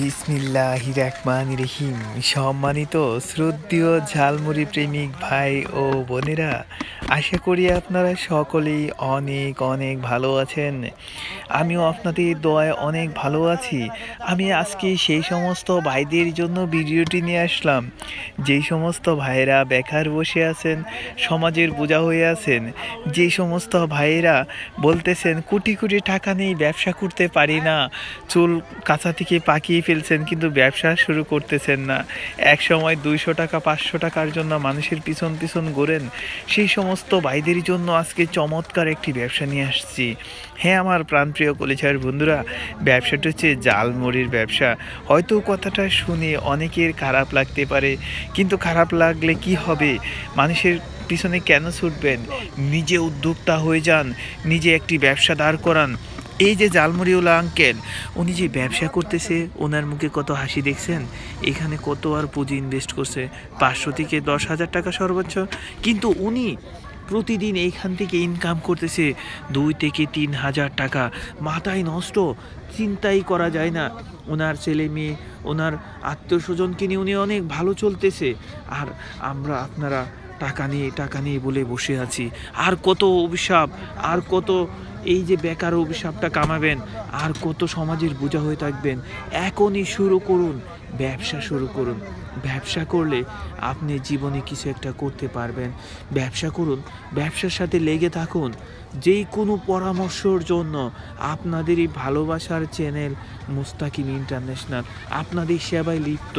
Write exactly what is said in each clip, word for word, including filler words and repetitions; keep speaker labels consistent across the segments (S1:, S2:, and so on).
S1: বিসমিল্লাহির রহমানির রহিম। সম্মানিত শ্রদ্ধেয় ঝালমুড়ি প্রেমিক ভাই ও বোনেরা, আশা করি আপনারা সকলেই অনেক অনেক ভালো আছেন। আমিও আপনাদের দোয়ায় অনেক ভালো আছি। আমি আজকে সেই সমস্ত ভাইদের জন্য ভিডিওটি নিয়ে আসলাম, যেই সমস্ত ভাইয়েরা বেকার বসে আছেন, সমাজের বোঝা হয়ে আছেন, যে সমস্ত ভাইয়েরা বলতেছেন কোটি কোটি টাকা নেই, ব্যবসা করতে পারি না, চুল কাঁচা থেকে পাকিয়ে ফেলছেন কিন্তু ব্যবসা শুরু করতেছেন না, এক সময় দুইশো টাকা পাঁচশো টাকার জন্য মানুষের পিছন পিছন ঘোরেন, সেই সমস্ত ভাইদের জন্য আজকে চমৎকার একটি ব্যবসা নিয়ে আসছি। হ্যাঁ আমার প্রাণপ্রিয় কলিজার বন্ধুরা, ব্যবসাটা হচ্ছে ঝালমুড়ির ব্যবসা। হয়তো কথাটা শুনে অনেকের খারাপ লাগতে পারে, কিন্তু খারাপ লাগলে কি হবে? মানুষের পিছনে কেন ছুটবেন? নিজে উদ্যোক্তা হয়ে যান, নিজে একটি ব্যবসা দাঁড় করান। এই যে ঝালমুড়িওয়ালা আঙ্কেল, উনি যে ব্যবসা করতেছে, ওনার মুখে কত হাসি দেখছেন। এখানে কত আর পুঁজি ইনভেস্ট করছে, পাঁচশো থেকে দশ হাজার টাকা সর্বোচ্চ, কিন্তু উনি প্রতিদিন এইখান থেকে ইনকাম করতেছে দুই থেকে তিন হাজার টাকা। মাথায় নষ্ট, চিন্তাই করা যায় না। ওনার ছেলে মেয়ে, ওনার আত্মীয় স্বজনকে নিয়ে উনি অনেক ভালো চলতেছে, আর আমরা আপনারা টাকা নিয়ে টাকা নিয়ে বলে বসে আছি। আর কত অভিশাপ, আর কত এই যে বেকার অভিশাপটা কামাবেন, আর কত সমাজের বোঝা হয়ে থাকবেন? এখনই শুরু করুন, ব্যবসা শুরু করুন। ব্যবসা করলে আপনি জীবনে কিছু একটা করতে পারবেন। ব্যবসা করুন, ব্যবসার সাথে লেগে থাকুন। যেই কোনো পরামর্শর জন্য আপনাদেরই ভালোবাসার চ্যানেল মুস্তাকিম ইন্টারন্যাশনাল আপনাদের সেবায় লিপ্ত।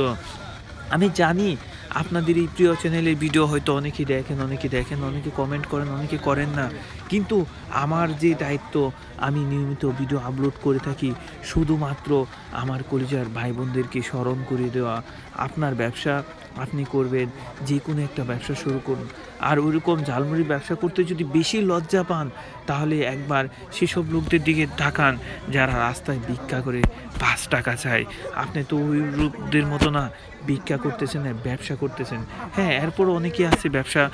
S1: আমি জানি আপনাদের এই প্রিয় চ্যানেলের ভিডিও হয়তো অনেকে দেখেন, অনেকে দেখেন, অনেকে কমেন্ট করেন, অনেকে করেন না, কিন্তু আমার যে দায়িত্ব, আমি নিয়মিত ভিডিও আপলোড করে থাকি শুধুমাত্র আমার কলিজার ভাই বোনদেরকে স্মরণ করে দেওয়া। আপনার ব্যবসা আপনি করবেন, যে কোনো একটা ব্যবসা শুরু করুন। আর ওইরকম ঝালমুড়ি ব্যবসা করতে যদি বেশি লজ্জা পান, তাহলে একবার সেসব লোকদের দিকে তাকান যারা রাস্তায় ভিক্ষা করে পাঁচ টাকা চায়। আপনি তো ওই লোকদের মতো না, ভিক্ষা করতেছেন না, ব্যবসা করতেছেন। হ্যাঁ, এরপর অনেকে আছে ব্যবসা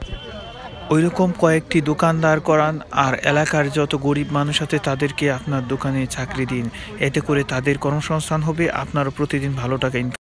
S1: ওইরকম কয়েকটি দোকানদার করান, আর এলাকার যত গরিব মানুষ আছে তাদেরকে আপনার দোকানে চাকরি দিন। এতে করে তাদের কর্মসংস্থান হবে, আপনারও প্রতিদিন ভালো টাকা ইনকাম।